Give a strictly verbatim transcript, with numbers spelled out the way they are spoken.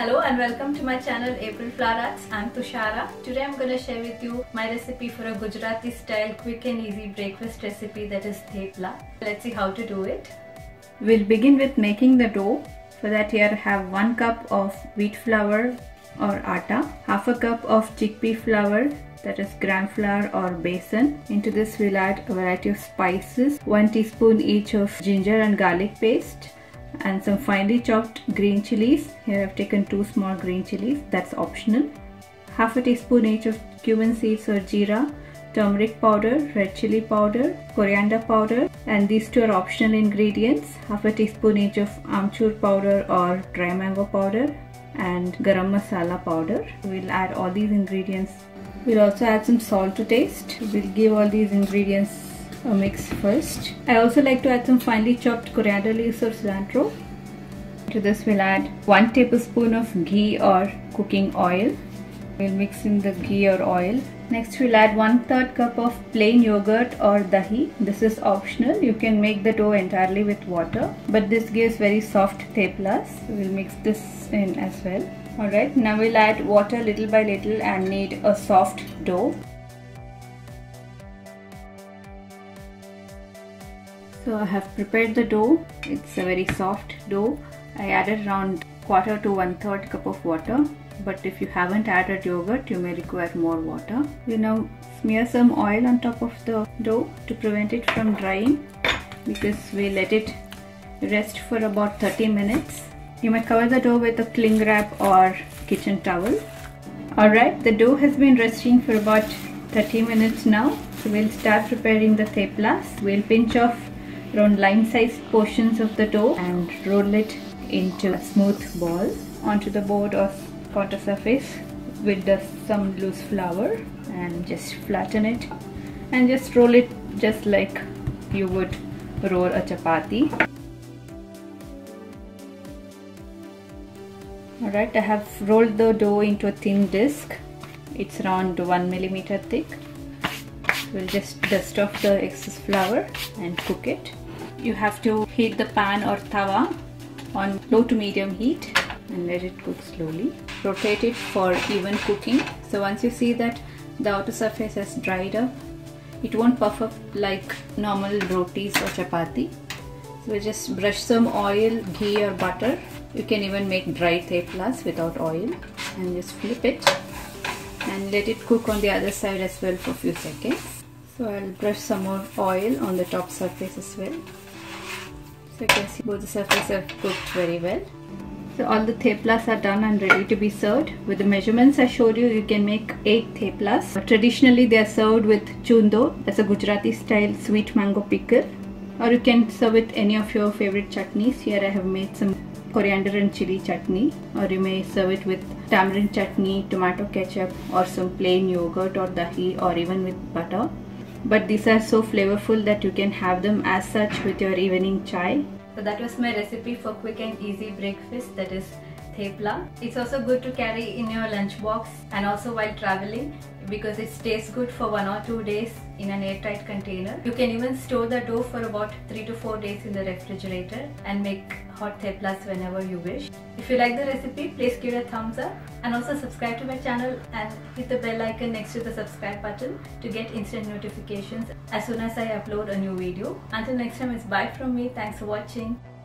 Hello and welcome to my channel April Flower Arts. I'm Tushara. Today I'm going to share with you my recipe for a Gujarati style quick and easy breakfast recipe, that is thepla. Let's see how to do it. We'll begin with making the dough. For that, here I have one cup of wheat flour or atta, half a cup of chickpea flour, that is gram flour or besan. Into this we'll add a variety of spices, one teaspoon each of ginger and garlic paste, and some finely chopped green chilies. Here I've taken two small green chilies, that's optional. Half a teaspoon each of cumin seeds or jeera, turmeric powder, red chili powder, coriander powder, and these two are optional ingredients. Half a teaspoon each of amchur powder or dry mango powder, and garam masala powder. We'll add all these ingredients. We'll also add some salt to taste. We'll give all these ingredients a mix first. I also like to add some finely chopped coriander leaves or cilantro. To this we'll add one tablespoon of ghee or cooking oil. We'll mix in the ghee or oil. Next we'll add one third cup of plain yogurt or dahi. This is optional. You can make the dough entirely with water, but this gives very soft theplas. We'll mix this in as well. Alright, now we'll add water little by little and knead a soft dough. So I have prepared the dough. It's a very soft dough. I added around quarter to one third cup of water, but if you haven't added yogurt, you may require more water. We now smear some oil on top of the dough to prevent it from drying, because we let it rest for about thirty minutes. You may cover the dough with a cling wrap or kitchen towel. Alright, the dough has been resting for about thirty minutes now. So we'll start preparing the theplas. We'll pinch off around lime-sized portions of the dough and roll it into a smooth ball onto the board or counter surface with the, some loose flour, and just flatten it and just roll it just like you would roll a chapati. Alright, I have rolled the dough into a thin disc. It's around one millimeter thick. We'll just dust off the excess flour and cook it. You have to heat the pan or tawa on low to medium heat and let it cook slowly. Rotate it for even cooking. So once you see that the outer surface has dried up, it won't puff up like normal rotis or chapati. So we'll just brush some oil, ghee or butter. You can even make dry theplas without oil, and just flip it and let it cook on the other side as well for a few seconds. So I'll brush some more oil on the top surface as well. So you can see both the surfaces have cooked very well. So all the theplas are done and ready to be served. With the measurements I showed you, you can make eight theplas. Traditionally they are served with chundo, that's a Gujarati style sweet mango pickle, or you can serve with any of your favorite chutneys. Here I have made some coriander and chili chutney, or you may serve it with tamarind chutney, tomato ketchup, or some plain yogurt or dahi, or even with butter. But these are so flavorful that you can have them as such with your evening chai. So that was my recipe for quick and easy breakfast, that is thepla. It's also good to carry in your lunchbox and also while traveling, because it stays good for one or two days in an airtight container. You can even store the dough for about three to four days in the refrigerator and make hot theplas whenever you wish. If you like the recipe, please give it a thumbs up, and also subscribe to my channel and hit the bell icon next to the subscribe button to get instant notifications as soon as I upload a new video. Until next time, it's bye from me. Thanks for watching.